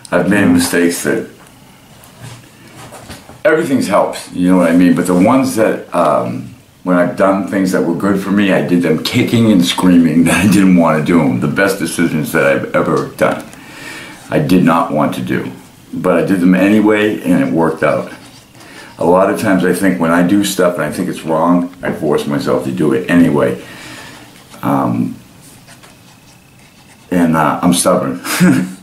I've made mistakes that everything's helped, you know what I mean? But the ones that, when I've done things that were good for me, I did them kicking and screaming that I didn't want to do them. The best decisions that I've ever done, I did not want to do. But I did them anyway, and it worked out. A lot of times I think when I do stuff and I think it's wrong, I force myself to do it anyway. And I'm stubborn.